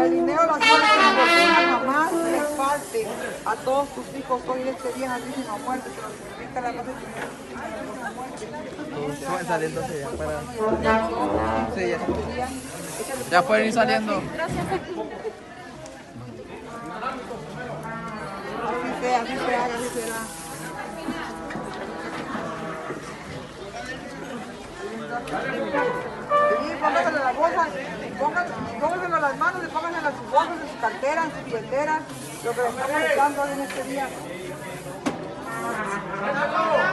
el dinero, las muertes y fortuna jamás les falte a todos tus hijos hoy en este día santísima muerte, que nos significa la paz de Todos saliendo hacia allá para... Sí, ya. Ya pueden ir saliendo. Así sea, así será, así será. Sí, pónganse la bolsa, pónganse las manos y pónganse en sus bolsas, en sus carteras, en sus billeteras, lo que les estamos echando hoy en este día.